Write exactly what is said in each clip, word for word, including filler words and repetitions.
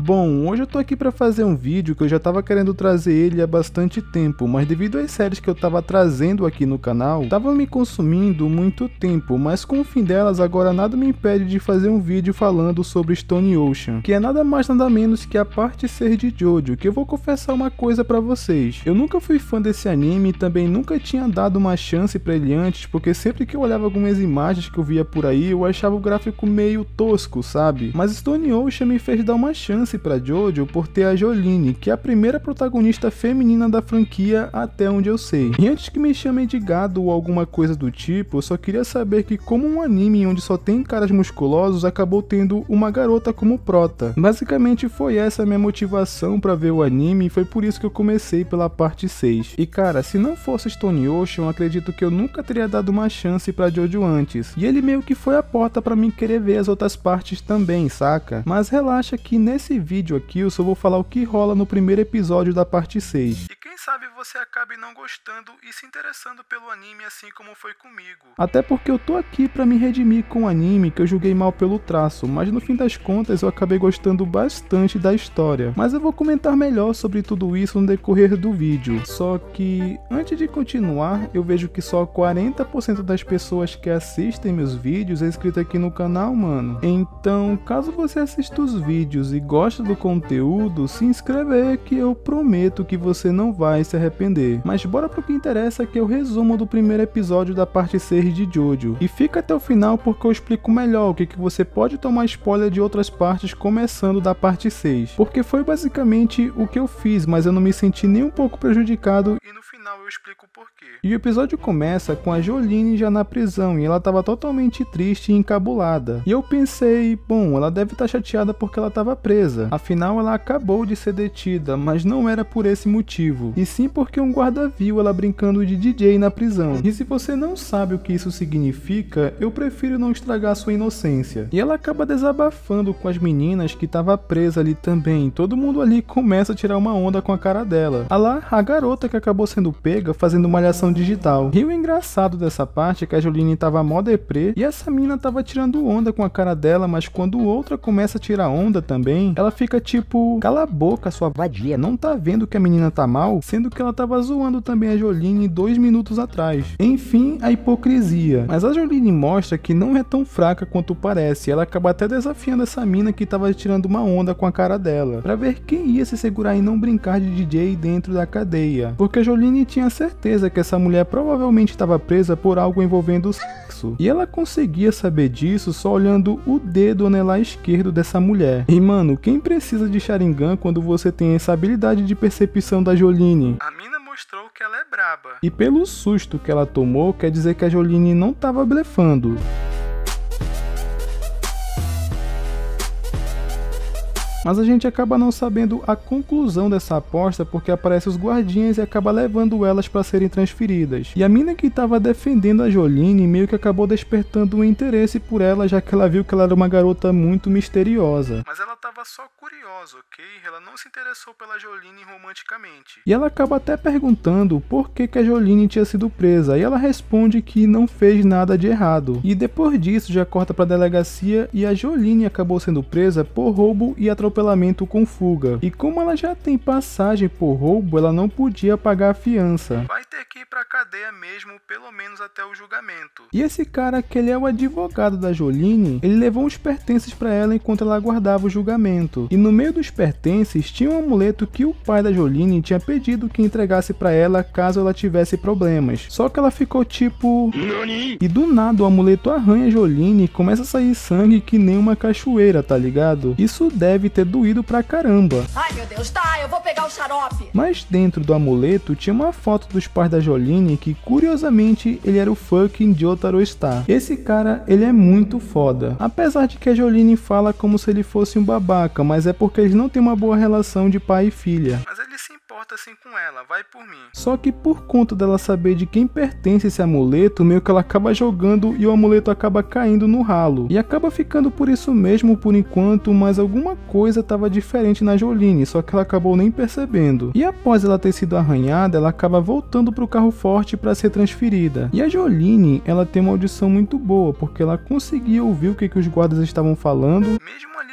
Bom, hoje eu tô aqui pra fazer um vídeo que eu já tava querendo trazer ele há bastante tempo, mas devido às séries que eu tava trazendo aqui no canal, tava me consumindo muito tempo, mas com o fim delas agora nada me impede de fazer um vídeo falando sobre Stone Ocean, que é nada mais nada menos que a parte seis de Jojo, que eu vou confessar uma coisa pra vocês. Eu nunca fui fã desse anime e também nunca tinha dado uma chance pra ele antes, porque sempre que eu olhava algumas imagens que eu via por aí, eu achava o gráfico meio tosco, sabe? Mas Stone Ocean me fez dar uma chance para Jojo por ter a Jolyne, que é a primeira protagonista feminina da franquia até onde eu sei. E antes que me chamem de gado ou alguma coisa do tipo, eu só queria saber que como um anime onde só tem caras musculosos acabou tendo uma garota como prota. Basicamente foi essa a minha motivação para ver o anime e foi por isso que eu comecei pela parte seis. E cara, se não fosse Stone Ocean, eu acredito que eu nunca teria dado uma chance para Jojo antes. E ele meio que foi a porta para mim querer ver as outras partes também, saca? Mas relaxa que nesse vídeo aqui eu só vou falar o que rola no primeiro episódio da parte seis. E quem sabe você acabe não gostando e se interessando pelo anime assim como foi comigo. Até porque eu tô aqui pra me redimir com o anime que eu julguei mal pelo traço, mas no fim das contas eu acabei gostando bastante da história. Mas eu vou comentar melhor sobre tudo isso no decorrer do vídeo. Só que antes de continuar, eu vejo que só quarenta por cento das pessoas que assistem meus vídeos é inscrito aqui no canal, mano. Então, caso você assista os vídeos e gosta do conteúdo, se inscreve aí que eu prometo que você não vai se arrepender. Mas bora pro que interessa, que é o resumo do primeiro episódio da parte seis de Jojo. E fica até o final porque eu explico melhor o que, que você pode tomar spoiler de outras partes começando da parte seis. Porque foi basicamente o que eu fiz, mas eu não me senti nem um pouco prejudicado e no final eu explico o porquê. E o episódio começa com a Jolyne já na prisão e ela tava totalmente triste e encabulada. E eu pensei, bom, ela deve estar chateada porque ela tava presa. Afinal, ela acabou de ser detida, mas não era por esse motivo, e sim porque um guarda viu ela brincando de D J na prisão. E se você não sabe o que isso significa, eu prefiro não estragar sua inocência. E ela acaba desabafando com as meninas que tava presa ali também. Todo mundo ali começa a tirar uma onda com a cara dela. A lá, a garota que acabou sendo pega fazendo malhação digital. E o engraçado dessa parte é que a Jolyne tava mó deprê e essa mina tava tirando onda com a cara dela, mas quando outra começa a tirar onda também, ela fica tipo, cala a boca, sua vadia, não tá vendo que a menina tá mal? Sendo que ela tava zoando também a Jolyne dois minutos atrás. Enfim, a hipocrisia. Mas a Jolyne mostra que não é tão fraca quanto parece, ela acaba até desafiando essa mina que tava tirando uma onda com a cara dela, pra ver quem ia se segurar e não brincar de D J dentro da cadeia. Porque a Jolyne tinha certeza que essa mulher provavelmente estava presa por algo envolvendo sexo. E ela conseguia saber disso só olhando o dedo anelar esquerdo dessa mulher. E mano, quem precisa de Sharingan quando você tem essa habilidade de percepção da Jolyne? A mina mostrou que ela é braba. E pelo susto que ela tomou, quer dizer que a Jolyne não tava blefando. Mas a gente acaba não sabendo a conclusão dessa aposta porque aparecem os guardinhas e acaba levando elas para serem transferidas. E a mina que estava defendendo a Jolyne meio que acabou despertando um interesse por ela, já que ela viu que ela era uma garota muito misteriosa. Mas ela estava só curiosa, ok? Ela não se interessou pela Jolyne romanticamente. E ela acaba até perguntando por que, que a Jolyne tinha sido presa. E ela responde que não fez nada de errado. E depois disso já corta para a delegacia e a Jolyne acabou sendo presa por roubo e atropelamento com fuga. E como ela já tem passagem por roubo, ela não podia pagar a fiança. Vai ter que ir pra cadeia mesmo, pelo menos até o julgamento. E esse cara, que ele é o advogado da Jolyne, ele levou uns pertences pra ela enquanto ela aguardava o julgamento. E no meio dos pertences tinha um amuleto que o pai da Jolyne tinha pedido que entregasse pra ela caso ela tivesse problemas. Só que ela ficou tipo... Nani? E do nada o amuleto arranha a Jolyne e começa a sair sangue que nem uma cachoeira, tá ligado? Isso deve ter doído pra caramba. Ai meu Deus, tá, eu vou pegar o xarope. Mas dentro do amuleto tinha uma foto dos pais da Jolyne que curiosamente ele era o fucking Jotaro Star. Esse cara, ele é muito foda. Apesar de que a Jolyne fala como se ele fosse um babaca, mas é porque eles não têm uma boa relação de pai e filha. Mas ele se importa assim com ela, vai por mim. Só que por conta dela saber de quem pertence esse amuleto, meio que ela acaba jogando e o amuleto acaba caindo no ralo. E acaba ficando por isso mesmo por enquanto, mas alguma coisa estava diferente na Jolyne, só que ela acabou nem percebendo. E após ela ter sido arranhada, ela acaba voltando pro carro forte para ser transferida. E a Jolyne, ela tem uma audição muito boa, porque ela conseguia ouvir o que, que os guardas estavam falando, mesmo ali estando tudo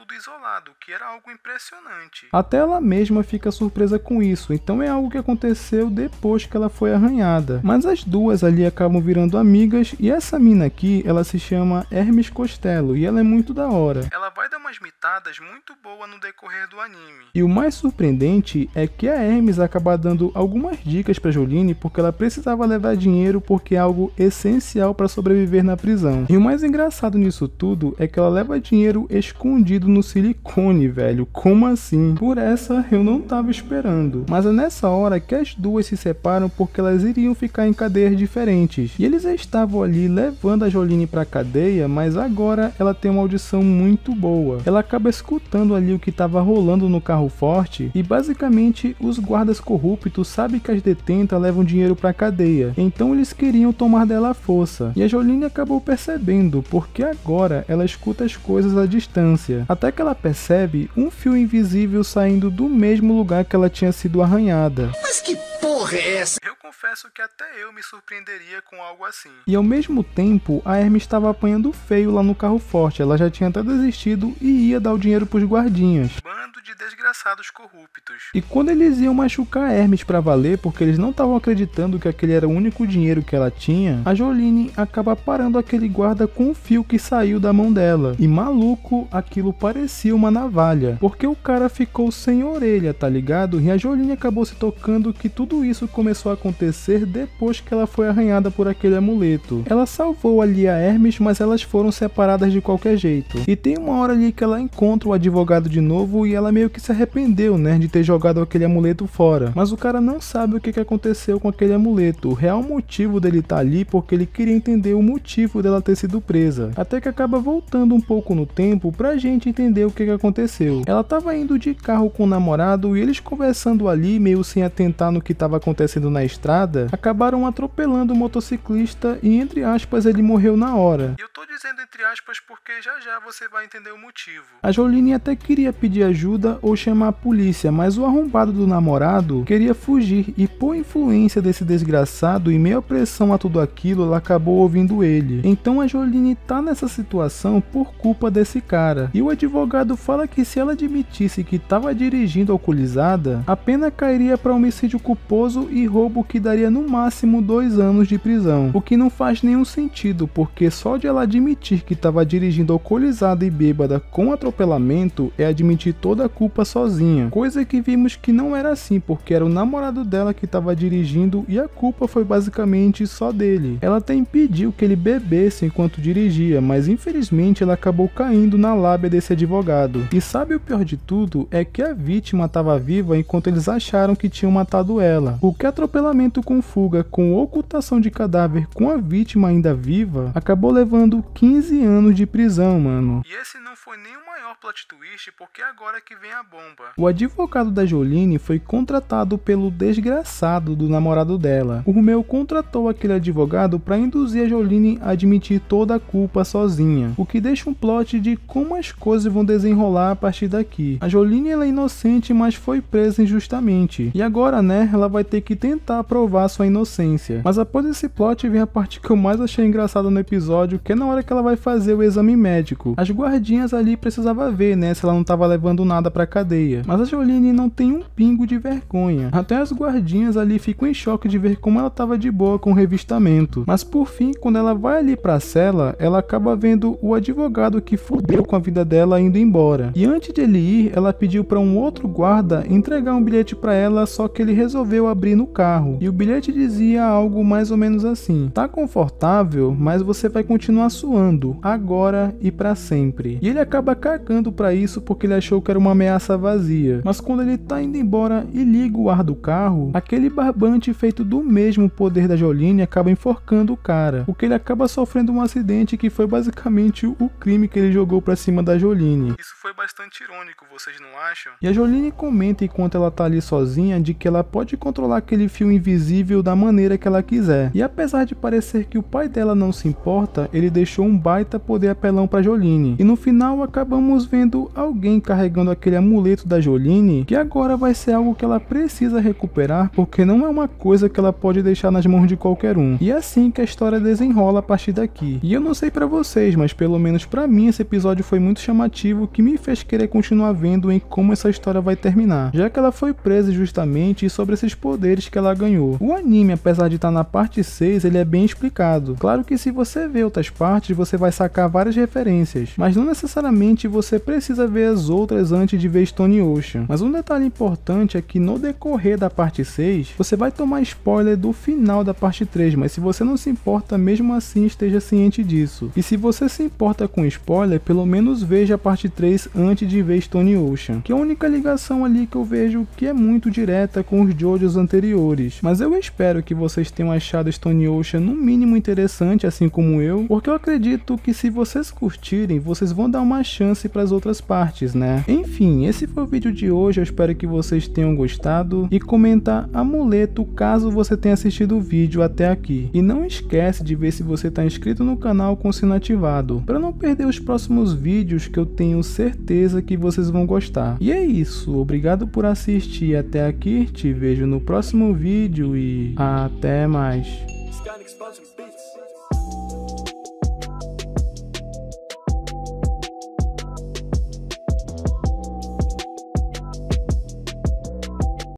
tudo isolado, que era algo impressionante. Até ela mesma fica surpresa com isso, então é algo que aconteceu depois que ela foi arranhada. Mas as duas ali acabam virando amigas e essa mina aqui, ela se chama Hermes Costello e ela é muito da hora. Ela vai dar umas mitadas muito boas no decorrer do anime. E o mais surpreendente é que a Hermes acaba dando algumas dicas pra Jolyne porque ela precisava levar dinheiro porque é algo essencial para sobreviver na prisão. E o mais engraçado nisso tudo é que ela leva dinheiro escondido no silicone, velho. Como assim? Por essa eu não tava esperando. Mas é nessa hora que as duas se separam porque elas iriam ficar em cadeias diferentes. E eles estavam ali levando a Jolyne pra cadeia, mas agora ela tem uma audição muito boa. Ela acaba escutando ali o que tava rolando no carro forte e basicamente os guardas corruptos sabem que as detentas levam dinheiro pra cadeia. Então eles queriam tomar dela a força. E a Jolyne acabou percebendo, porque agora ela escuta as coisas à distância. Até que ela percebe um fio invisível saindo do mesmo lugar que ela tinha sido arranhada. Mas que porra é essa? Eu confesso que até eu me surpreenderia com algo assim. E ao mesmo tempo, a Hermes estava apanhando feio lá no carro forte. Ela já tinha até desistido e ia dar o dinheiro pros guardinhas. Bando de desgraçados corruptos. E quando eles iam machucar a Hermes pra valer, porque eles não estavam acreditando que aquele era o único dinheiro que ela tinha, a Jolyne acaba parando aquele guarda com o fio que saiu da mão dela. E maluco, aquilo parecia uma navalha, porque o cara ficou sem orelha, tá ligado? E a Jolyne acabou se tocando que tudo isso começou a acontecer depois que ela foi arranhada por aquele amuleto. Ela salvou ali a Hermes, mas elas foram separadas de qualquer jeito. E tem uma hora ali que ela encontra o advogado de novo e ela meio que se arrependeu, né, de ter jogado aquele amuleto fora. Mas o cara não sabe o que, que aconteceu com aquele amuleto. O real motivo dele estar ali porque ele queria entender o motivo dela ter sido presa. Até que acaba voltando um pouco no tempo pra gente entender o que, que aconteceu. Ela tava indo de carro com o namorado e eles conversando ali, meio sem atentar no que estava acontecendo na estrada, acabaram atropelando o motociclista e, entre aspas, ele morreu na hora. Eu tô dizendo entre aspas porque já já você vai entender o motivo. A Jolyne até queria pedir ajuda ou chamar a polícia, mas o arrombado do namorado queria fugir e, por influência desse desgraçado e meio à pressão a tudo aquilo, ela acabou ouvindo ele. Então a Jolyne tá nessa situação por culpa desse cara. E o advogado fala que se ela admitisse que estava dirigindo alcoolizada, a pena cairia para homicídio culposo e roubo que daria no máximo dois anos de prisão. O que não faz nenhum sentido, porque só de ela admitir que estava dirigindo alcoolizada e bêbada com atropelamento é admitir toda a culpa sozinha. Coisa que vimos que não era assim, porque era o namorado dela que estava dirigindo e a culpa foi basicamente só dele. Ela até impediu que ele bebesse enquanto dirigia, mas infelizmente ela acabou caindo na lábia desse advogado. E sabe o pior de tudo? É que a vítima estava viva enquanto eles acharam que tinham matado ela. O que atropelamento com fuga, com ocultação de cadáver com a vítima ainda viva, acabou levando quinze anos de prisão, mano. E esse não foi nem o maior plot twist, porque agora que vem a bomba. O advogado da Jolyne foi contratado pelo desgraçado do namorado dela. O Romeu contratou aquele advogado para induzir a Jolyne a admitir toda a culpa sozinha, o que deixa um plot de como as coisas vão desenrolar a partir daqui. A Jolyne ela é inocente, mas foi presa injustamente. E agora, né, ela vai ter que tentar provar sua inocência. Mas após esse plot vem a parte que eu mais achei engraçada no episódio, que é na hora que ela vai fazer o exame médico. As guardinhas ali precisavam ver, né, se ela não tava levando nada pra cadeia. Mas a Jolyne não tem um pingo de vergonha. Até as guardinhas ali ficam em choque de ver como ela tava de boa com o revistamento. Mas por fim, quando ela vai ali pra cela, ela acaba vendo o advogado que fudeu com a vida dela indo embora. E antes de ele ir, ela pediu pra um outro guarda entregar um bilhete pra ela, só que ele resolveu abrir no carro. E o bilhete dizia algo mais ou menos assim: tá confortável, mas você vai continuar suando, agora e pra sempre. E ele acaba cagando pra isso porque ele achou que era uma ameaça vazia. Mas quando ele tá indo embora e liga o ar do carro, aquele barbante feito do mesmo poder da Jolyne acaba enforcando o cara, porque ele acaba sofrendo um acidente que foi basicamente o crime que ele jogou pra cima da Jolyne. Isso foi bastante irônico, vocês não acham? E a Jolyne comenta enquanto ela tá ali sozinha de que ela pode controlar aquele fio invisível da maneira que ela quiser. E apesar de parecer que o pai dela não se importa, ele deixou um baita poder apelão pra Jolyne. E no final acabamos estamos vendo alguém carregando aquele amuleto da Jolyne, que agora vai ser algo que ela precisa recuperar, porque não é uma coisa que ela pode deixar nas mãos de qualquer um. E é assim que a história desenrola a partir daqui. E eu não sei pra vocês, mas pelo menos pra mim esse episódio foi muito chamativo, que me fez querer continuar vendo em como essa história vai terminar, já que ela foi presa justamente sobre esses poderes que ela ganhou. O anime, apesar de estar na parte seis, ele é bem explicado. Claro que se você ver outras partes, você vai sacar várias referências, mas não necessariamente você precisa ver as outras antes de ver Stone Ocean. Mas um detalhe importante é que no decorrer da parte seis, você vai tomar spoiler do final da parte três, mas se você não se importa, mesmo assim esteja ciente disso. E se você se importa com spoiler, pelo menos veja a parte três antes de ver Stone Ocean, que é a única ligação ali que eu vejo que é muito direta com os JoJos anteriores. Mas eu espero que vocês tenham achado Stone Ocean no mínimo interessante, assim como eu, porque eu acredito que se vocês curtirem, vocês vão dar uma chance para as outras partes, né? Enfim, esse foi o vídeo de hoje, eu espero que vocês tenham gostado e comenta amuleto caso você tenha assistido o vídeo até aqui. E não esquece de ver se você está inscrito no canal com o sino ativado, para não perder os próximos vídeos que eu tenho certeza que vocês vão gostar. E é isso, obrigado por assistir até aqui, te vejo no próximo vídeo e até mais.